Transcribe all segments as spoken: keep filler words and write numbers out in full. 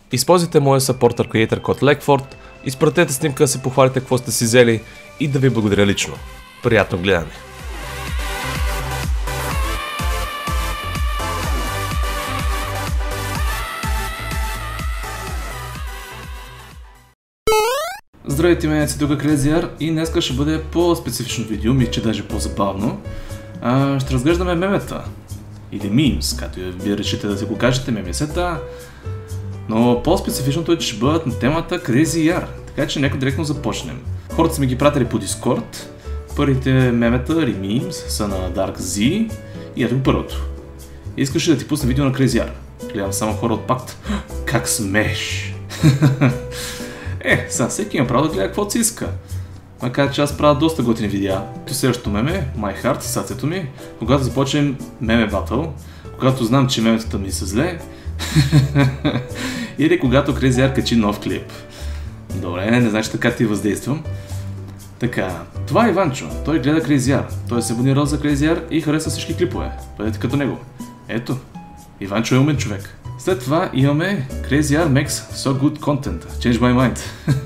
Използвайте моя Supporter Creator код Legford, изпратете снимка да се похвалите какво сте си взели и да ви благодаря лично. Приятно гледане! Здравейте, мен си тук CrazyR и днеска ще бъде по-специфично видео, ми че даже по-забавно. А, ще разглеждаме мемета. Или memes, като вие решите да си го кажете, мемесета. Но по-специфичното е, че ще бъдат на темата CrazyR, така че нека директно започнем. Хората са ми ги пратили по Discord. Първите мемета или memes са на DarkZ и ето го първото. Искаше да ти пусна видео на CrazyR. Гледам само хора от пакт. Как смееш! Е, сега всеки има право да гледа каквото си иска. Макар че аз правя доста готини видеа. То следващото меме, My Heart, сърцето ми, когато започнем меме батъл, когато знам, че меметата ми са зле, или когато CrazyR качи нов клип. Добре, не значи така ти въздействам. Така, това е Иванчо, той гледа CrazyR, той се абонира за CrazyR и харесва всички клипове. Бъдете като него. Ето, Иванчо е умен човек. След това имаме CrazyR makes so good content. Change my mind.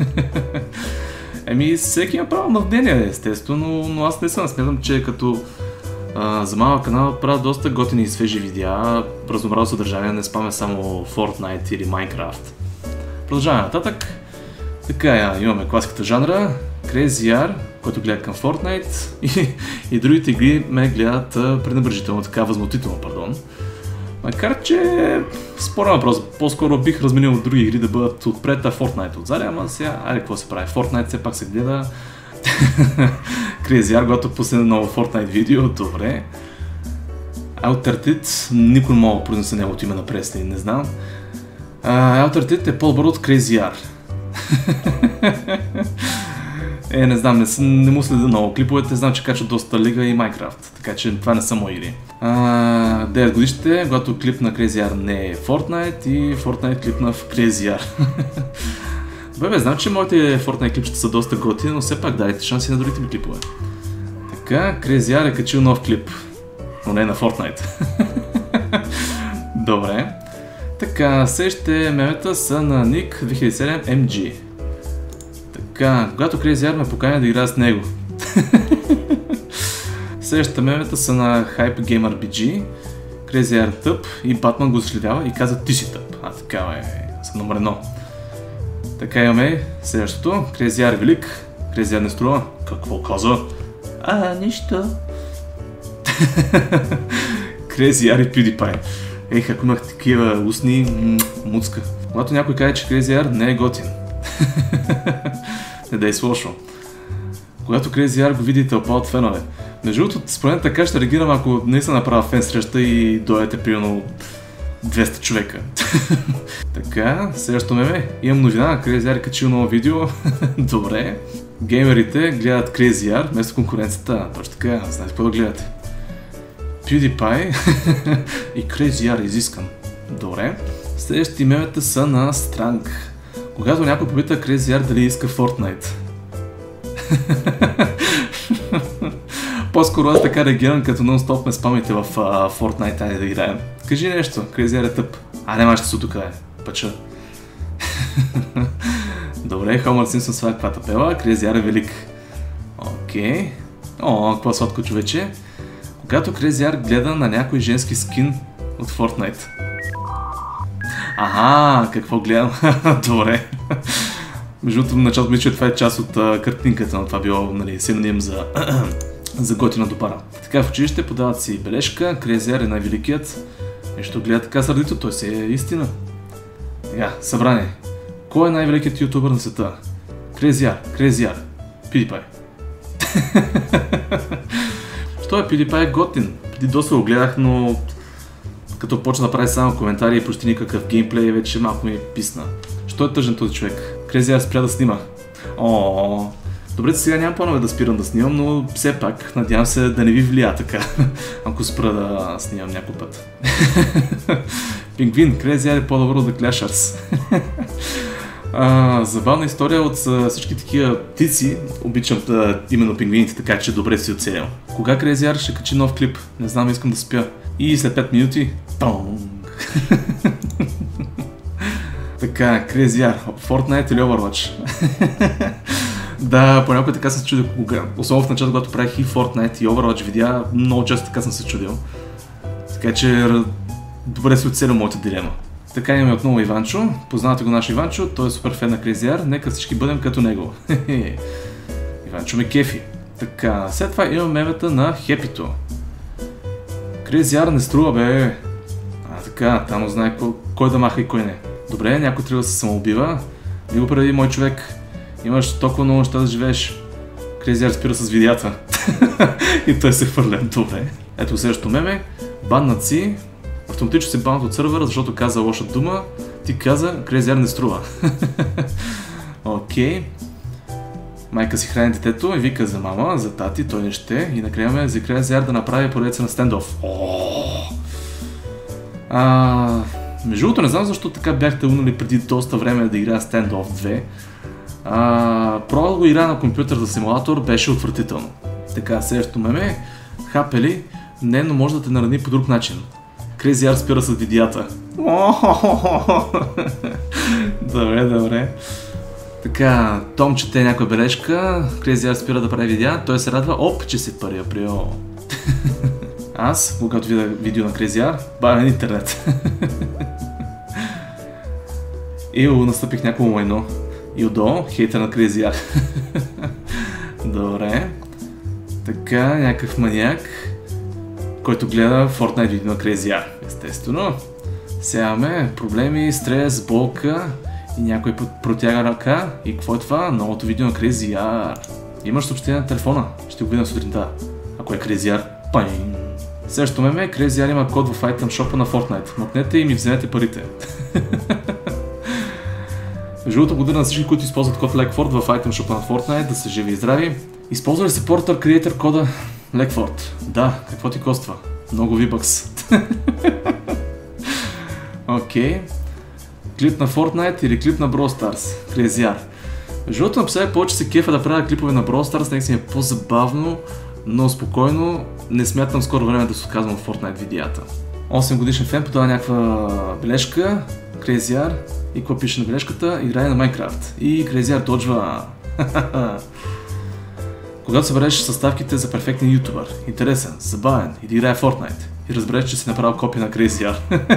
Еми, всеки има право на мнение, естествено, но, но аз не съм. Смятам, че като а, за малък канал правя доста готини и свежи видеа, разнообразно съдържание, не спаме само Fortnite или Minecraft. Продължаваме нататък. Така, имаме класиката жанра, CrazyR, който гледа към Fortnite и, и другите игри ме гледат пренебрежително, така възмутително, пардон. Макар че спорен въпрос, по-скоро бих разменил други игри да бъдат отпред, а Fortnite отзади, ама сега, айде какво се прави, Fortnite все пак се гледа. CrazyR, когато пусне ново Fortnite видео, добре. Altered, никой не мога да произнеса неговото име на пресни, не знам. Uh, Altered е по-добър от CrazyR. Е, не знам, не, не му следа много клиповете, знам, че качва доста Лига и Minecraft, така че това не са мои игри. девет годишните, когато клип на CrazyR не е Fortnite и Fortnite клипна в CrazyR. Добре, бе, знам, че моите Fortnite клипчета са доста готини, но все пак дайте шанси на другите ми клипове. Така, CrazyR е качил нов клип, но не на Fortnite. Добре. Така, следващите мемета са на Nick две хиляди и седем Ем Джи. Така, когато CrazyR ме поканя да играя с него. Следващите мемета са на HypeGamerBG. CrazyR тъп и Батман го следява и каза ти си тъп. А така е, съм номер едно. Така имаме следващото. CrazyR велик. CrazyR не струва. Какво каза? А, нищо. CrazyR и PewDiePie. Ех, ако имах такива устни, муцка. Когато някой каже, че CrazyR не е готин. Не дай лошо. Когато CrazyR го види тълпа от фенове. Между другото, според мен така ще реагирам, ако не се направя фен среща и дойдете примерно двеста човека. Така, следващото меме. Имам новина, CrazyR качил ново видео. Добре. Геймерите гледат CrazyR вместо конкуренцията. Точно така, знаете какво да гледате. PewDiePie и CrazyR изискан. Добре. Следващите мемета са на Strang. Когато някой попита CrazyR дали иска Fortnite. По-скоро аз така реагирам, като нон-стоп ме спамите в uh, Fortnite, айде да играем. Кажи нещо, CrazyR е тъп. А, няма ще се тук е, пъча. Добре, Homer Simpson сваля каквата пела, CrazyR е велик. Окей. О, какво сладко човече. Когато CrazyR гледа на някой женски скин от Fortnite. Аха, какво гледам? Добре. Между другото, началото мисля, че това е част от а, картинката, но това било, нали, синоним за, за готина допара. Така, в училище подават си бележка, CrazyR е най-великият. Нещо гледа така сърдито, той си е истина. Сега, събрание. Кой е най-великият ютубър на света? CrazyR, CrazyR, PewDiePie. Що е, PewDiePie е готин. Преди доста го гледах, но като почна да прави само коментари и почти никакъв геймплей, вече малко ми писна. Що е тъжен този човек? CrazyR спря да снима. О, добре, сега нямам планове да спирам да снимам, но все пак надявам се да не ви влия така, ако спра да снимам някой път. Пингвин, CrazyR е по-добро от The Clashers. А, забавна история от всички такива птици. Обичам да, именно пингвините, така че добре си оцелял. Кога CrazyR ще качи нов клип? Не знам, искам да спя. И след пет минути... Така, Crazy R, Fortnite или Overwatch? Да, понякога така съм се чудил, особено в началото, когато правих и Fortnite и Overwatch видеа, много често така съм се чудил. Така че добре си оцелил моята дилема. Така имаме отново Иванчо, познавате го наш Иванчо, той е супер фен на Crazy R, нека всички бъдем като него. Иванчо ме кефи. Така, след това имам мемета на Хепито. Crazy R не струва, бе. А така, там знае кой, кой да маха и кой не. Добре, някой трябва да се самоубива. Не го преди, мой човек. Имаш толкова много неща да живееш. Crazy R спира с видеята. И той се хвърля. Добре. Ето следващото меме. Баннат си. Автоматично се баннат от сървъра, защото каза лоша дума. Ти каза, Crazy R не струва. Окей. Okay. Майка си храни детето и вика за мама, за тати, той не ще. И накрая ме за Crazy R да направи поредица на стендоф. А, между другото, не знам защо така бяхте унали преди доста време да играя Standoff две. А, пробвал го игра на компютър за симулатор, беше отвратително. Така, следващото меме. Хапели, не, но може да те нарани по друг начин. Crazy R спира с видеята. Добре, добре. Така, Том чете някоя бележка, Crazy R спира да прави видеа, той се радва, оп, че се първи април. Аз, когато видя видео на Crazy R, бавен интернет. И настъпих някакво войно. И отдолу, хейтер на Crazy R. Добре. Така, някакъв маняк, който гледа Fortnite видео на Crazy R. Естествено. Сега имаме проблеми, стрес, болка и някой протяга ръка. И какво е това? Новото видео на Crazy R. Имаш съобщение на телефона. Ще го видя сутринта. Ако е Crazy R, пайн. Следващото меме е Crazy R има код в item shop на Fortnite. Мъкнете и ми вземете парите. Живото благодаря на всички, които използват код LEGFORD в item shop на Fortnite, да са живи и здрави. Използва ли Supporter Creator кода LEGFORD? Да, какво ти коства? Много V-Bucks. Окей. Okay. Клип на Fortnite или клип на Brawl Stars? Crazy R. Живото написах повече се кефа да правя клипове на Brawl Stars, нека си е по-забавно, но спокойно. Не смятам скоро време да се отказвам в Fortnite видеята. осем годишен фен подава някаква бележка, Crazy R, и какво пише на бележката? Играе на Minecraft. И Crazy R доджва. Когато събереш съставките за перфектен ютубър, интересен, забавен и да играе Fortnite, и разбереш, че си направил копия на Crazy R.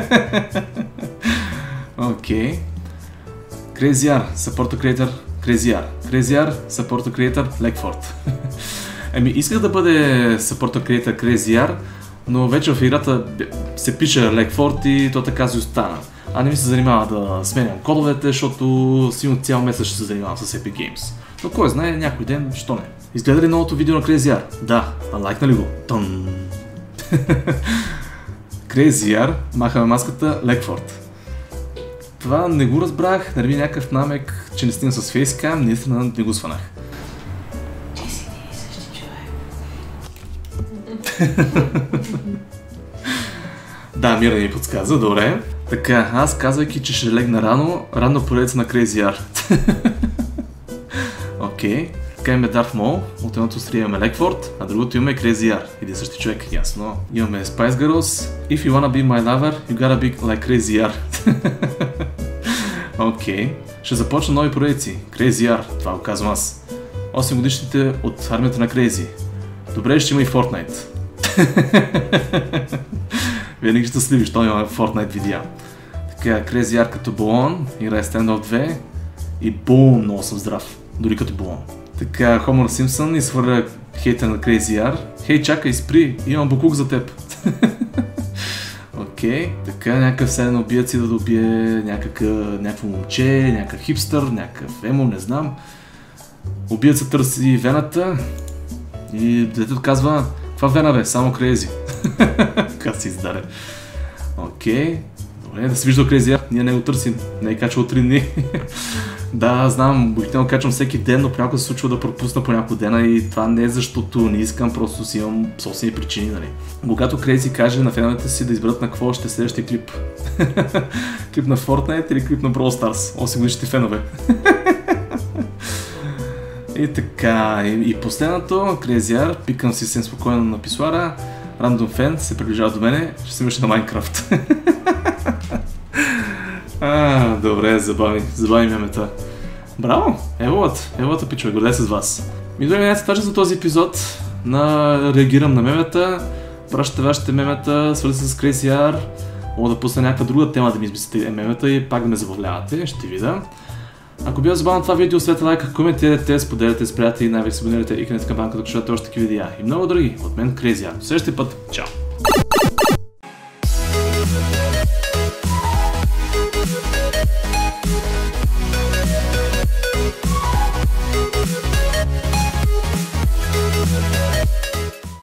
Окей. Crazy R, Supporter Creator, Crazy R. Crazy R, Supporter Creator, LEGFORD. Еми, исках да бъде Supporter Creator Crazy R, но вече в играта се пише LEGFORD и то така си остана. А не ми се занимава да сменям кодовете, защото сигурно цял месец ще се занимавам с Epic Games. Но кой знае, някой ден, що не. Изгледа ли новото видео на Crazy R? Да. А лайкна ли го? Тън. Crazy R, махаме маската LEGFORD. Това не го разбрах, нали някакъв намек, че не стигна с фейскам, наистина не го сванах. Че си не е същи човек. Да, Мира ни подсказа, добре. Така, аз казвайки, че ще легна рано, рано поредица на Crazy R. Окей. Така имаме Darth Maul, от едното страни имаме LEGFORD, а другото имаме Crazy R. Един същи човек, ясно. Имаме Spice Girls. If you wanna be my lover, you gotta be like Crazy R. Окей. Okay. Ще започна нови проекции. Crazy R, това го казвам аз. осем годишните от армията на Crazy. Добре, ще има и Fortnite. Винаги ще сливиш, той има Fortnite видеа. Така, Crazy R като балон, играе Standoff две и бум, много съм здрав. Дори като балон. Така, Homer Simpson изхвърля хейта на Crazy R. Хей, чакай, спри, имам букук за теб. Окей, okay. Така, някакъв седен убиец ида да убие някакво момче, някакъв хипстър, някакъв емо, не знам. Убиецът търси вената и детето казва, каква вена бе, само Crazy. Как се издаде. Окей, okay. Добре, да се вижда Crazy R, ние не го търсим, не е качвал три дни. Да, знам, обикновено качвам всеки ден, но понякога се случва да пропусна по няколко дена и това не е защото не искам, просто си имам собствени причини, нали. Когато Crazy каже на феновете си да изберат на какво ще е следващия клип. Клип на Fortnite или клип на Brawl Stars, осем годишните фенове. И така, и, и последното, Crazy R, пикам си съвсем спокойно на писуара, рандом фен се приближава до мене, ще се миша на Minecraft. А, добре, забавни, забавни мемета. Браво! Еволът, еволът пичове, гордея с вас. Ми дойде минете точно за този епизод на Реагирам на мемета. Пращате вашите мемета, свързани с Crazy R. Мога да пусна някаква друга тема да ми измислите мемета и пак да ме забавлявате, ще видя. Ако било забавно това видео, оставете лайка, коментирайте, споделяте с приятели, най-вече се абонирайте и къдете камбанката, ако ще още такива видеа. И много други, от мен Crazy R. До следващия път, чао!